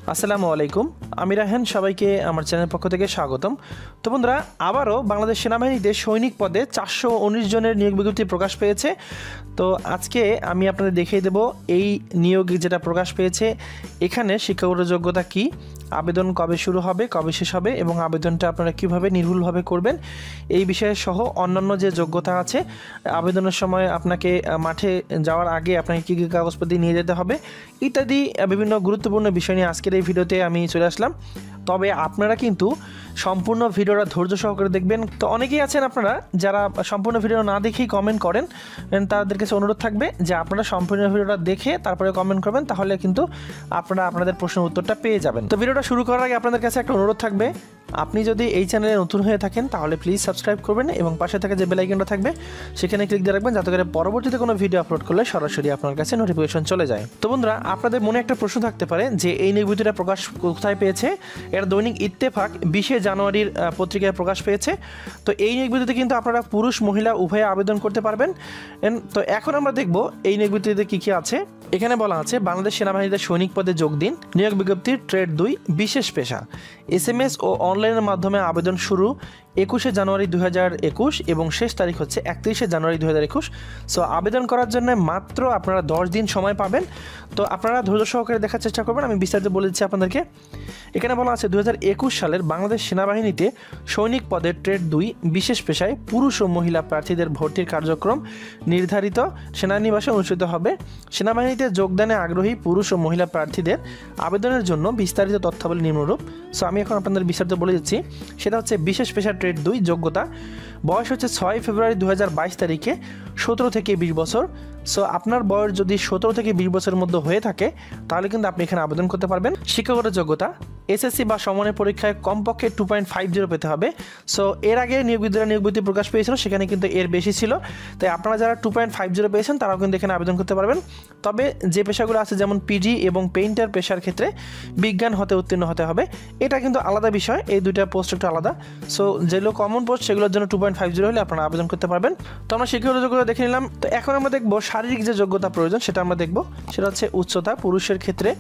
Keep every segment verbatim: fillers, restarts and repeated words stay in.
আসসালামু আলাইকুম, আমি রাহান। সবাইকে আমার চ্যানেলের পক্ষ থেকে স্বাগতম। তো বন্ধুরা, আবারও বাংলাদেশ সেনাবাহিনীতে সৈনিক পদে চারশো উনিশ জনের নিয়োগ বিজ্ঞপ্তি প্রকাশ পেয়েছে। তো আজকে আমি আপনাদের দেখিয়ে দেব এই নিয়োগ যেটা প্রকাশ পেয়েছে এখানে শিক্ষাগত যোগ্যতা কী, আবেদন কবে শুরু হবে, কবে শেষ হবে এবং আবেদনটা আপনারা কীভাবে নির্ভুলভাবে করবেন এই বিষয়ে সহ অন্যান্য যে যোগ্যতা আছে, আবেদনের সময় আপনাকে মাঠে যাওয়ার আগে আপনাকে কী কী কাগজপত্র নিয়ে যেতে হবে ইত্যাদি বিভিন্ন গুরুত্বপূর্ণ বিষয় নিয়ে আজকের এই ভিডিওতে আমি চলে আসলাম। তবে আপনারা কিন্তু সম্পূর্ণ ভিডিওটা ধৈর্য সহকারে দেখবেন। তো অনেকেই আছেন আপনারা যারা সম্পূর্ণ ভিডিও না দেখেই কমেন্ট করেন, তাদের কাছে অনুরোধ থাকবে যে আপনারা সম্পূর্ণ ভিডিওটা দেখে তারপরে কমেন্ট করবেন, তাহলে কিন্তু আপনারা আপনাদের প্রশ্নের উত্তরটা পেয়ে যাবেন। তো ভিডিওটা শুরু করার আগে আপনাদের কাছে একটা অনুরোধ থাকবে, আপনি যদি এই চ্যানেলে নতুন হয়ে থাকেন তাহলে প্লিজ সাবস্ক্রাইব করবেন এবং পাশে থাকা যে বেল আইকনটা থাকবে সেখানে ক্লিক দিয়ে রাখবেন, যাতে করে পরবর্তীতে কোনো ভিডিও আপলোড করলে সরাসরি আপনার কাছে নোটিফিকেশন চলে যায়। তো বন্ধুরা, আপনাদের মনে একটা প্রশ্ন থাকতে পারে যে এই নিয়োগ বিজ্ঞপ্তিটা প্রকাশ কোথায় পেয়েছে। এর দৈনিক ইত্তেফাক বিশে জানুয়ারির পত্রিকায় প্রকাশ পেয়েছে। তো এই নিয়োগ বিজ্ঞপ্তিতে কিন্তু আপনারা পুরুষ মহিলা উভয়ে আবেদন করতে পারবেন। তো এখন আমরা দেখব এই নিয়োগ বিজ্ঞপ্তিতে কী কী আছে। এখানে বলা আছে, বাংলাদেশ সেনাবাহিনীতে সৈনিক পদে যোগ দিন। নিয়োগ বিজ্ঞপ্তির ট্রেড দুই, বিশেষ পেশা। এস এম এস ও অনলাইনের মাধ্যমে আবেদন শুরু একুশে জানুয়ারি দুই হাজার একুশ এবং শেষ তারিখ হচ্ছে একত্রিশে জানুয়ারি দুই হাজার একুশ। সো আবেদন করার জন্য মাত্র আপনারা দশ দিন সময় পাবেন। তো আপনারা ধৈর্য সহকারে দেখার চেষ্টা করবেন, আমি বিস্তারিত বলে দিচ্ছি আপনাদেরকে। এখানে বলা আছে, দুই হাজার একুশ সালের বাংলাদেশ সেনাবাহিনীতে সৈনিক পদের ট্রেড দুই, বিশেষ পেশায় পুরুষ ও মহিলা প্রার্থীদের ভর্তির কার্যক্রম নির্ধারিত সেনানিবাসে অনুষ্ঠিত হবে। সেনাবাহিনীতে যোগদানে আগ্রহী পুরুষ ও মহিলা প্রার্থীদের আবেদনের জন্য বিস্তারিত তথ্যাবলী নিম্নরূপ। সো আমি এখন আপনাদের বিস্তারিত বলে দিচ্ছি। সেটা হচ্ছে বিশেষ পেশা ট্রেড দুই, যোগ্যতা বয়স হচ্ছে ছয় ফেব্রুয়ারি দু হাজার বাইশ তারিখে সতেরো থেকে বিশ বছর। সো আপনার বয়স যদি সতেরো থেকে বিশ বছরের মধ্যে হয়ে থাকে তাহলে কিন্তু আপনি এখানে আবেদন করতে পারবেন। শিক্ষাগত যোগ্যতা এসএসসি বা সমমানের পরীক্ষায় কমপক্ষে টু পয়েন্ট ফাইভ জিরো পেতে হবে। সো এর আগে নিয়োগ বিজ্ঞপ্তিরা নিয়োগ বিজ্ঞপ্তি প্রকাশ পেয়েছিল, সেখানে কিন্তু এর বেশি ছিল। তাই আপনারা যারা টু পয়েন্ট ফাইভ জিরো পেয়েছেন তারাও কিন্তু এখানে আবেদন করতে পারবেন। তবে যে পেশাগুলো আছে যেমন পিজি এবং পেইন্টার পেশার ক্ষেত্রে বিজ্ঞান হতে উত্তীর্ণ হতে হবে। এটা কিন্তু আলাদা বিষয়, এই দুইটা পোস্ট একটু আলাদা। সো যেগুলো কমন পোস্ট সেগুলোর জন্য টু পয়েন্ট ফাইভ জিরো হলে আপনারা আবেদন করতে পারবেন। তো আমরা শিক্ষাগত যোগ্যতা দেখে নিলাম। তো এখন আমরা দেখবো শারীরিক যে যোগ্যতা প্রয়োজন সেটা আমরা দেখব। সেটা হচ্ছে উচ্চতা। পুরুষের ক্ষেত্রে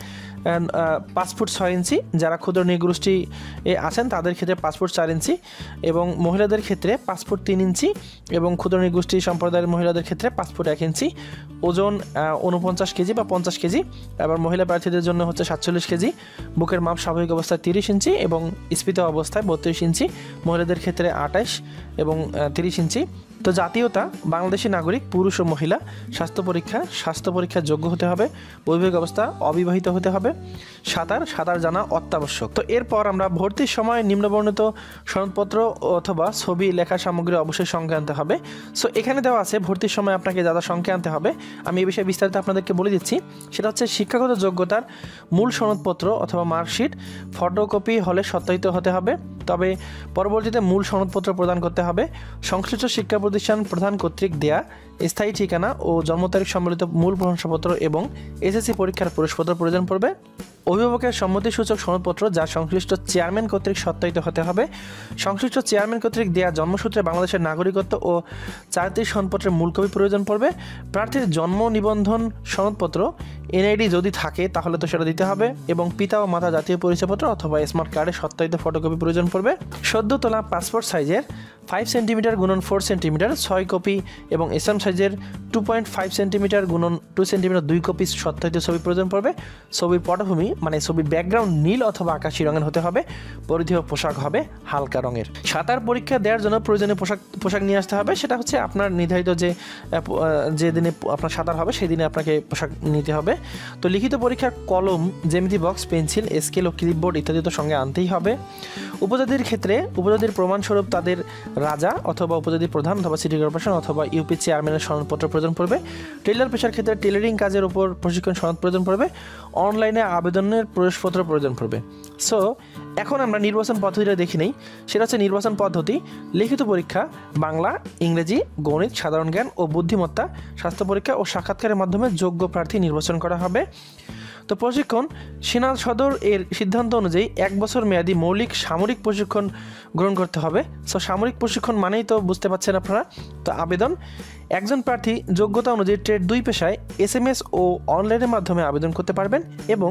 পাঁচ ফুট ছয় ইঞ্চি, যারা ক্ষুদ্র নৃগোষ্ঠী আছেন তাদের ক্ষেত্রে পাঁচ ফুট চার ইঞ্চি এবং মহিলাদের ক্ষেত্রে পাঁচ ফুট তিন ইঞ্চি এবং ক্ষুদ্র নৃগোষ্ঠী সম্প্রদায়ের মহিলাদের ক্ষেত্রে পাঁচ ফুট এক ইঞ্চি। ওজন উনপঞ্চাশ কেজি বা পঞ্চাশ কেজি। আবার মহিলা প্রার্থীদের জন্য হচ্ছে সাতচল্লিশ কেজি। বুকের মাপ স্বাভাবিক অবস্থায় তিরিশ ইঞ্চি এবং স্ফীত অবস্থায় বত্রিশ ইঞ্চি। মহিলাদের ক্ষেত্রে আঠাশ এবং তিরিশ ইঞ্চি। তো জাতীয়তা বাংলাদেশি নাগরিক, পুরুষ ও মহিলা। স্বাস্থ্য পরীক্ষা স্বাস্থ্য পরীক্ষার যোগ্য হতে হবে। বৈবাহিক অবস্থা অবিবাহিত হতে হবে। সাঁতার সাঁতার জানা অত্যাবশ্যক। তো এরপর আমরা ভর্তির সময় নিম্নবর্ণিত সনদপত্র অথবা ছবি লেখা সামগ্রী অবশ্যই সঙ্গে আনতে হবে। সো এখানে দেওয়া আছে ভর্তির সময় আপনাকে যা যা সঙ্গে আনতে হবে, আমি এই বিষয়ে বিস্তারিত আপনাদেরকে বলে দিচ্ছি। সেটা হচ্ছে শিক্ষাগত যোগ্যতার মূল সনদপত্র অথবা মার্কশিট ফটোকপি হলে সত্যায়িত হতে হবে, তবে পরবর্তীতে মূল সনদপত্র প্রদান করতে হবে। সংশ্লিষ্ট শিক্ষা প্রতিষ্ঠান প্রধান কর্তৃক দেয়া স্থায়ী ঠিকানা ও জন্ম তারিখ সম্বলিত মূল প্রশংসাপত্র এবং এসএসসি পরীক্ষার প্রবেশপত্র প্রয়োজন পড়বে। অভিভাবকের সম্মতিসূচক সনদপত্র যা সংশ্লিষ্ট চেয়ারম্যান কর্তৃক সত্যায়িত হতে হবে। সংশ্লিষ্ট চেয়ারম্যান কর্তৃক দেয়া জন্মসূত্রে বাংলাদেশের নাগরিকত্ব ও চারিত্রিক সনদপত্রের মূল কপি প্রয়োজন পড়বে। প্রার্থীর জন্ম নিবন্ধন সনদপত্র এনআইডি যদি থাকে তাহলে তো সেটা দিতে হবে এবং পিতা ও মাতা জাতীয় পরিচয়পত্র অথবা স্মার্ট কার্ডের সত্যায়িত ফটোকপি প্রয়োজন পড়বে। সদ্য তোলা পাসপোর্ট সাইজের ফাইভ সেন্টিমিটার গুণন ফোর সেন্টিমিটার ছয় কপি এবং এসএম সাইজের টু পয়েন্ট ফাইভ সেন্টিমিটার গুণন টু সেন্টিমিটার দুই কপি সত্যায়িত ছবি প্রয়োজন পড়বে। ছবির পটভূমি মানে ছবির ব্যাকগ্রাউন্ড নীল অথবা আকাশি রঙের হতে হবে। পরিধেয় পোশাক হবে হালকা রঙের। সাঁতার পরীক্ষা দেওয়ার জন্য প্রয়োজনীয় পোশাক পোশাক নিয়ে আসতে হবে। সেটা হচ্ছে আপনার নির্ধারিত যে যে দিনে আপনার সাঁতার হবে সেই দিনে আপনাকে পোশাক নিতে হবে। তো লিখিত পরীক্ষার কলম, জ্যামিতি বক্স, পেন্সিল, স্কেল ও ক্লিপবোর্ড ইত্যাদি তো সঙ্গে আনতেই হবে। উপজাতির ক্ষেত্রে উপজাতির প্রমাণস্বরূপ তাদের রাজা অথবা উপজাতি প্রধান অথবা সিটি কর্পোরেশন অথবা ইউপি চেয়ারম্যানের সনদপত্র প্রয়োজন পড়বে। টেইলর পেশার ক্ষেত্রে টেইলরিং কাজের উপর প্রশিক্ষণ সনদ প্রয়োজন পড়বে। অনলাইনে আবেদনের প্রবেশপত্র প্রয়োজন পড়বে। সো এখন আমরা নির্বাচন পদ্ধতিটা দেখি নেই। সেটা হচ্ছে নির্বাচন পদ্ধতি লিখিত পরীক্ষা বাংলা, ইংরেজি, গণিত, সাধারণ জ্ঞান ও বুদ্ধিমত্তা, স্বাস্থ্য পরীক্ষা ও সাক্ষাৎকারের মাধ্যমে যোগ্য প্রার্থী নির্বাচন করা হবে। তো প্রশিক্ষণ সেনা সদর এর সিদ্ধান্ত অনুযায়ী এক বছর মেয়াদী মৌলিক সামরিক প্রশিক্ষণ গ্রহণ করতে হবে। সো সামরিক প্রশিক্ষণ মানেই তো বুঝতে পারছেন আপনারা। তো আবেদন একজন প্রার্থী যোগ্যতা অনুযায়ী ট্রেড দুই পেশায় এস এম এস ও অনলাইনের মাধ্যমে আবেদন করতে পারবেন এবং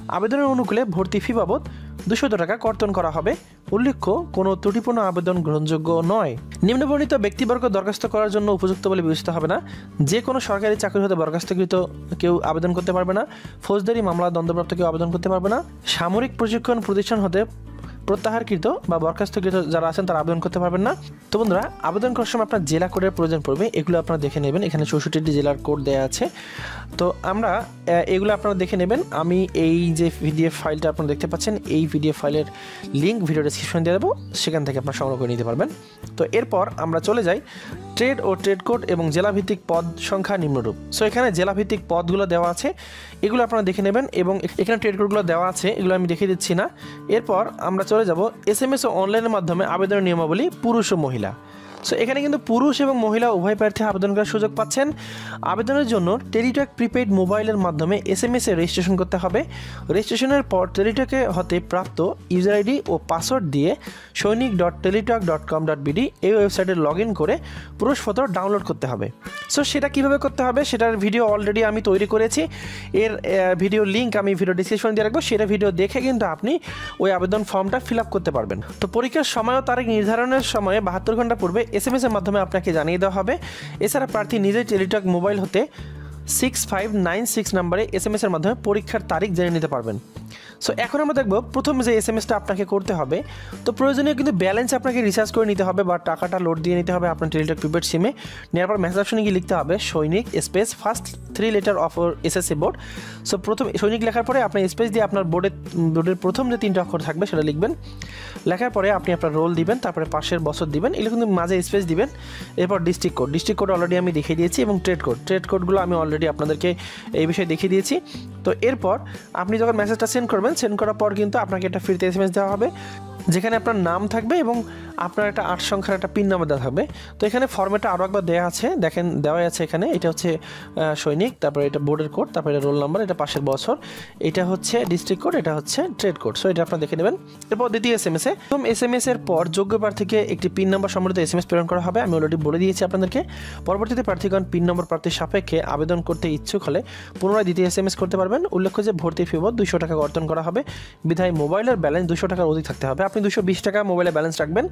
আবেদনের অনুকূলে ভর্তি ফি বাবদ দুশত টাকা কর্তন করা হবে। উল্লেখ্য, কোনো ত্রুটিপূর্ণ আবেদন গ্রহণযোগ্য নয়। নিম্নবর্ণিত ব্যক্তিবর্গ দরখাস্ত করার জন্য উপযুক্ত বলে বিবেচিত হবে না। যে কোনো সরকারি চাকরি হতে বরখাস্তকৃত কেউ আবেদন করতে পারবে না। ফৌজদারি মামলা দণ্ডপ্রাপ্ত কেউ আবেদন করতে পারবে না। সামরিক প্রশিক্ষণ প্রতিষ্ঠান হতে প্রত্যাহারকৃত বা বরখাস্তকৃত যারা আছেন তারা আবেদন করতে পারবেন না। তো বন্ধুরা, আবেদন করার সময় আপনার জেলা কোডের প্রয়োজন পড়বে। এগুলো আপনারা দেখে নেবেন, এখানে চৌষট্টিটি জেলার কোড দেওয়া আছে। তো আমরা এগুলো আপনারা দেখে নেবেন। আমি এই যে পিডিএফ ফাইলটা আপনারা দেখতে পাচ্ছেন, এই পিডিএফ ফাইলের লিঙ্ক ভিডিও ডেসক্রিপশনে দিয়ে দেবো, সেখান থেকে আপনারা সংগ্রহ করে নিতে পারবেন। তো এরপর আমরা চলে যাই ট্রেড ও ট্রেড কোড এবং জেলাভিত্তিক পদ সংখ্যা নিম্নরূপ। সো এখানে জেলাভিত্তিক পদগুলো দেওয়া আছে, এগুলো আপনারা দেখে নেবেন এবং এখানে ট্রেড কোডগুলো দেওয়া আছে, এগুলো আমি দেখিয়ে দিচ্ছি না। এরপর আমরা চলে যাব এস এম এস ও অনলাইনের মাধ্যমে আবেদনের নিয়মাবলী পুরুষ ও মহিলা। সো এখানে কিন্তু পুরুষ এবং মহিলা উভয় প্রার্থী আবেদন করার সুযোগ পাচ্ছেন। আবেদনের জন্য টেলিটক প্রিপেইড মোবাইলের মাধ্যমে এস এম এস এ রেজিস্ট্রেশন করতে হবে। রেজিস্ট্রেশনের পর টেলিটকে হতে প্রাপ্ত ইউজার আইডি ও পাসওয়ার্ড দিয়ে সৈনিক dot teletalk dot com dot BD এই ওয়েবসাইটে লগ ইন করে প্রবেশপত্র ডাউনলোড করতে হবে। সো সেটা কীভাবে করতে হবে সেটার ভিডিও অলরেডি আমি তৈরি করেছি, এর ভিডিও লিঙ্ক আমি ভিডিও ডিসক্রিপশনে দিয়ে রাখবো। সেটা ভিডিও দেখে কিন্তু আপনি ওই আবেদন ফর্মটা ফিল আপ করতে পারবেন। তো পরীক্ষার সময় ও তারিখ নির্ধারণের সময়ে বাহাত্তর ঘন্টা পূর্বে এস এম এস এর মাধ্যমে আপনাকে জানিয়ে দেওয়া হবে। এছাড়া প্রার্থী নিজেই টেলিটক মোবাইল হতে সিক্স ফাইভ নাইন সিক্স নাম্বারে এস এম এস এর মাধ্যমে পরীক্ষার তারিখ জেনে নিতে পারবেন। সো এখন আমরা দেখব প্রথম যে এস এম এসটা আপনাকে করতে হবে। তো প্রয়োজনীয় কিন্তু ব্যালেন্স আপনাকে রিচার্জ করে নিতে হবে বা টাকাটা লোড দিয়ে নিতে হবে আপনার টেলিটক প্রিপেড সিমে। নেওয়ার পর মেসেজ অপশনে গিয়ে লিখতে হবে সৈনিক space first three letter of SSC board. So প্রথম সৈনিক লেখার পরে আপনি স্পেস দিয়ে আপনার বোর্ডের বোর্ডের প্রথম যে তিনটা অক্ষর থাকবে সেটা লিখবেন। লেখার পরে আপনি আপনার রোল দিবেন, তারপরে পাশের বছর দিবেন, এগুলো কিন্তু মাঝে স্পেস দিবেন। এরপর district code, district code already আমি দেখিয়ে দিয়েছি এবং ট্রেড কোড, ট্রেড কোডগুলো আমি অলরেডি আপনাদেরকে এই বিষয়ে দেখিয়ে দিয়েছি। তো এরপর আপনি যখন মেসেজটা সেন্ড করবেন, সেন্ড করার পর কিন্তু আপনাকে একটা ফ্রিতে এস এম এস দেওয়া হবে, যেখানে আপনার নাম থাকবে এবং আপনার একটা আট সংখ্যার একটা পিন নাম্বার দেওয়া থাকবে। তো এখানে ফর্মেটটা আরও একবার দেওয়া আছে, দেখেন দেওয়া আছে এখানে। এটা হচ্ছে সৈনিক, তারপরে এটা বোর্ডের কোড, তারপরে এটা রোল নাম্বার, এটা পাশের বছর, এটা হচ্ছে ডিস্ট্রিক্ট কোড, এটা হচ্ছে ট্রেড কোড। সো এটা আপনারা দেখে নেবেন। এরপর দ্বিতীয় এস এম এস এ প্রথম এস এম এস এর পর যোগ্য প্রার্থীকে একটি পিন নাম্বার সম্বলিত এস এম এস প্রেরণ করা হবে। আমি অলরেডি বলে দিয়েছি আপনাদেরকে। পরবর্তীতে প্রার্থীগণ পিন নম্বর প্রাপ্তির সাপেক্ষে আবেদন করতে ইচ্ছুক হলে পুনরায় দ্বিতীয় এস এম এস করতে পারবেন। উল্লেখ্য যে ভর্তি ফি বাবদ দুশো টাকা কর্তন করা হবে, বিধায় মোবাইলের ব্যালেন্স দুশো টাকার অধিক থাকতে হবে। আপনি দুশো বিশ টাকা মোবাইলে ব্যালেন্স রাখবেন।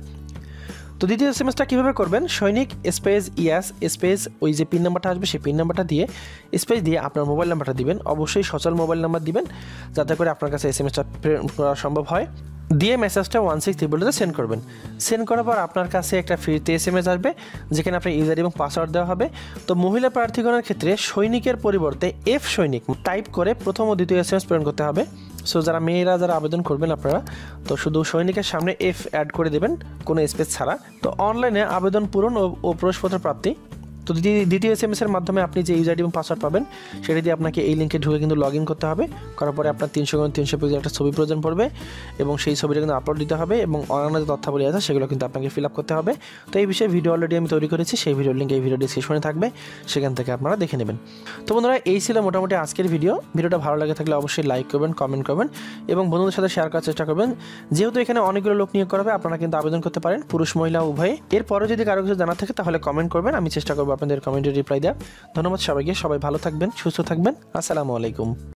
তো দ্বিতীয় এস এম এসটা কীভাবে করবেন, সৈনিক স্পেস ইয়াস স্পেস ওই যে পিন নাম্বারটা আসবে সেই পিন নাম্বারটা দিয়ে স্পেস দিয়ে আপনার মোবাইল নাম্বারটা দিবেন। অবশ্যই সচল মোবাইল নাম্বার দিবেন যাতে করে আপনার কাছে এস এম এসটা প্রেরণ করা সম্ভব হয়। দিয়ে মেসেজটা ওয়ান সিক্স ত্রিপলতে সেন্ড করবেন। সেন্ড করার পর আপনার কাছে একটা ফ্রিতে এস এম এস আসবে, যেখানে আপনার ইউজার এবং পাসওয়ার্ড দেওয়া হবে। তো মহিলা প্রার্থীগণের ক্ষেত্রে সৈনিকের পরিবর্তে এফ সৈনিক টাইপ করে প্রথম ও দ্বিতীয় এস এম এস প্রেরণ করতে হবে। সো যারা মেয়েরা যারা আবেদন করবেন আপনারা, তো শুধু সৈনিকের সামনে এফ অ্যাড করে দেবেন কোনো স্পেস ছাড়া। তো অনলাইনে আবেদন পূরণ ও প্রবেশপত্র প্রাপ্তি। তো দ্বিতীয় এস এম এস এর মাধ্যমে আপনি যে ইউজার এবং পাসওয়ার্ড পাবেন সেটা দিয়ে আপনাকে এই লিঙ্কে ঢুকে কিন্তু লগ ইন করতে হবে। করার পরে আপনার তিনশো গুণ তিনশো পিক্সেল একটা ছবি প্রয়োজন পড়বে এবং সেই ছবিটা কিন্তু আপলোড দিতে হবে এবং অন্যান্য যে তথ্যাবলী আছে সেগুলো কিন্তু আপনাকে ফিল আপ করতে হবে। তো এই বিষয়ে ভিডিও অলরেডি আমি তৈরি করেছি, সেই ভিডিওর লিঙ্ক এই ভিডিও ডিসক্রিপশনে থাকবে, সেখান থেকে আপনারা দেখে নেবেন। তো বন্ধুরা, এই ছিল মোটামুটি আজকের ভিডিও। ভিডিওটা ভালো লাগে থাকলে অবশ্যই লাইক করবেন, কমেন্ট করবেন এবং বন্ধুদের সাথে শেয়ার করার চেষ্টা করবেন। যেহেতু এখানে অনেকগুলো লোক নিয়োগ করা হবে, আপনারা কিন্তু আবেদন করতে পারেন, পুরুষ মহিলা উভয়ে। এরপরে যদি কারো কিছু জানা থাকে তাহলে কমেন্ট করবেন, আমি চেষ্টা করবো আপনাদের কমেন্টের রিপ্লাই দেওয়ার। ধন্যবাদ সবাইকে, সবাই ভালো থাকবেন, সুস্থ থাকবেন। আসসালামু আলাইকুম।